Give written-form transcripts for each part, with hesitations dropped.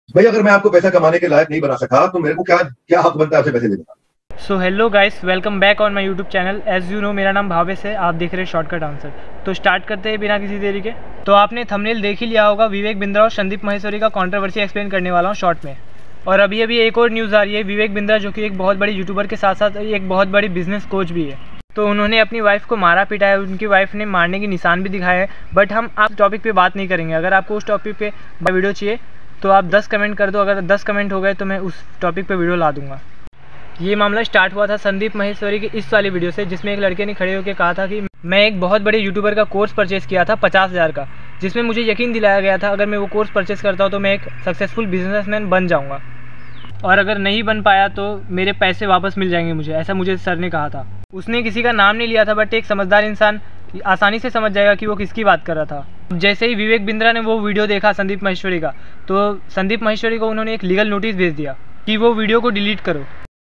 भाई अगर मैं आपको पैसा कमाने के लायक नहीं बना सका तो मेरे को क्या क्या हक बनता है आपसे पैसे लेने का। So hello guys, welcome back on my YouTube channel. As you know मेरा नाम भावेश है, आप देख रहे हैं शॉर्टकट आंसर। तो स्टार्ट करते हैं बिना किसी देरी के। तो आपने थंबनेल देख ही लिया होगा, विवेक बिंद्रा और संदीप माहेश्वरी का कंट्रोवर्सी एक्सप्लेन करने वाला हूँ शॉर्ट में। और अभी एक और न्यूज़ आ रही है, विवेक बिंद्रा जो कि एक बहुत बड़ी यूट्यूबर के साथ साथ एक बहुत बड़ी बिजनेस कोच भी है, तो उन्होंने अपनी वाइफ को मारा पीटा है। उनकी वाइफ ने मारने के निशान भी दिखाए हैं। बट हम आप टॉपिक पे बात नहीं करेंगे। अगर आपको उस टॉपिक पे वीडियो चाहिए तो आप 10 कमेंट कर दो। अगर 10 कमेंट हो गए तो मैं उस टॉपिक पे वीडियो ला दूंगा। ये मामला स्टार्ट हुआ था संदीप माहेश्वरी की इस वाली वीडियो से, जिसमें एक लड़के ने खड़े होकर कहा था कि मैं एक बहुत बड़े यूट्यूबर का कोर्स परचेज़ किया था 50,000 का, जिसमें मुझे यकीन दिलाया गया था अगर मैं वो कोर्स परचेज़ करता हूँ तो मैं एक सक्सेसफुल बिजनेसमैन बन जाऊँगा, और अगर नहीं बन पाया तो मेरे पैसे वापस मिल जाएंगे मुझे, ऐसा मुझे सर ने कहा था। उसने किसी का नाम नहीं लिया था, बट एक समझदार इंसान आसानी से समझ जाएगा कि वो किसकी बात कर रहा था। जैसे ही विवेक बिंद्रा ने वो वीडियो देखा संदीप माहेश्वरी का, तो संदीप माहेश्वरी को उन्होंने एक लीगल नोटिस भेज दिया कि वो वीडियो को डिलीट करो,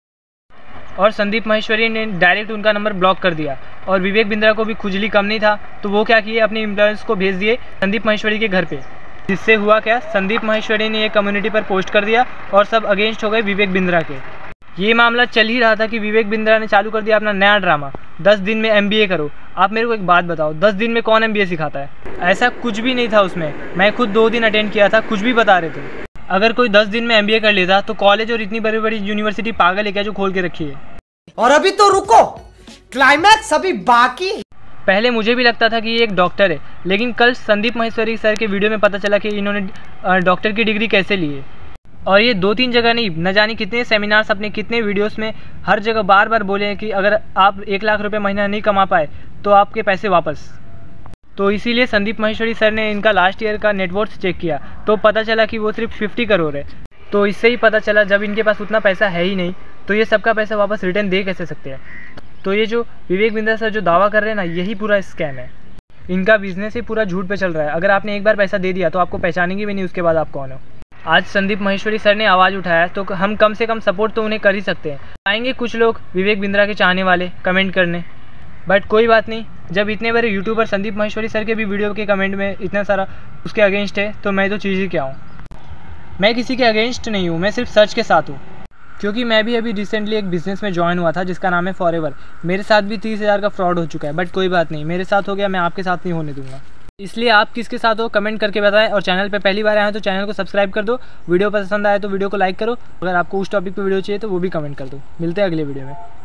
और संदीप माहेश्वरी ने डायरेक्ट उनका नंबर ब्लॉक कर दिया। और विवेक बिंद्रा को भी खुजली कम नहीं था, तो वो क्या किए, अपने एम्प्लॉयज़ को भेज दिए संदीप माहेश्वरी के घर पे। जिससे हुआ क्या, संदीप माहेश्वरी ने एक कम्युनिटी पर पोस्ट कर दिया और सब अगेंस्ट हो गए विवेक बिंद्रा के। ये मामला चल ही रहा था कि विवेक बिंद्रा ने चालू कर दिया अपना नया ड्रामा, 10 दिन में MBA करो। आप मेरे को एक बात बताओ, 10 दिन में कौन MBA सिखाता है? ऐसा कुछ भी नहीं था उसमें। मैं खुद 2 दिन अटेंड किया था, कुछ भी बता रहे थे। अगर कोई 10 दिन में MBA कर लेता तो कॉलेज और इतनी बड़ी बड़ी यूनिवर्सिटी पागल है क्या जो खोल के रखी है? और अभी तो रुको, क्लाइमैक्स अभी बाकी। पहले मुझे भी लगता था कि ये एक डॉक्टर है, लेकिन कल संदीप माहेश्वरी सर के वीडियो में पता चला कि इन्होंने डॉक्टर की डिग्री कैसे ली है। और ये 2-3 जगह नहीं, न जाने कितने सेमिनार्स, अपने कितने वीडियोस में हर जगह बार बार बोले हैं कि अगर आप 1 लाख रुपए महीना नहीं कमा पाए तो आपके पैसे वापस। तो इसीलिए संदीप माहेश्वरी सर ने इनका लास्ट ईयर का नेटवर्थ चेक किया, तो पता चला कि वो सिर्फ 50 करोड़ है। तो इससे ही पता चला जब इनके पास उतना पैसा है ही नहीं तो ये सबका पैसा वापस रिटर्न दे कैसे सकते हैं। तो ये जो विवेक बिंद्रा सर जो दावा कर रहे हैं ना, यही पूरा स्कैम है। इनका बिजनेस ही पूरा झूठ पे चल रहा है। अगर आपने एक बार पैसा दे दिया तो आपको पहचानेंगे भी नहीं उसके बाद आप कौन हो। आज संदीप माहेश्वरी सर ने आवाज़ उठाया तो हम कम से कम सपोर्ट तो उन्हें कर ही सकते हैं। आएंगे कुछ लोग विवेक बिंद्रा के चाहने वाले कमेंट करने, बट कोई बात नहीं। जब इतने बड़े यूट्यूबर संदीप माहेश्वरी सर के भी वीडियो के कमेंट में इतना सारा उसके अगेंस्ट है, तो मैं तो चीज़ ही क्या हूँ। मैं किसी के अगेंस्ट नहीं हूँ, मैं सिर्फ सच के साथ हूँ। क्योंकि मैं भी अभी रिसेंटली एक बिज़नेस में ज्वाइन हुआ था जिसका नाम है फॉरएवर। मेरे साथ भी 30,000 का फ्रॉड हो चुका है, बट कोई बात नहीं, मेरे साथ हो गया, मैं आपके साथ नहीं होने दूंगा। इसलिए आप किसके साथ हो कमेंट करके बताएं, और चैनल पे पहली बार आए हैं तो चैनल को सब्सक्राइब कर दो। वीडियो पसंद आए तो वीडियो को लाइक करो। अगर आपको उस टॉपिक पे वीडियो चाहिए तो वो भी कमेंट कर दो। मिलते हैं अगले वीडियो में।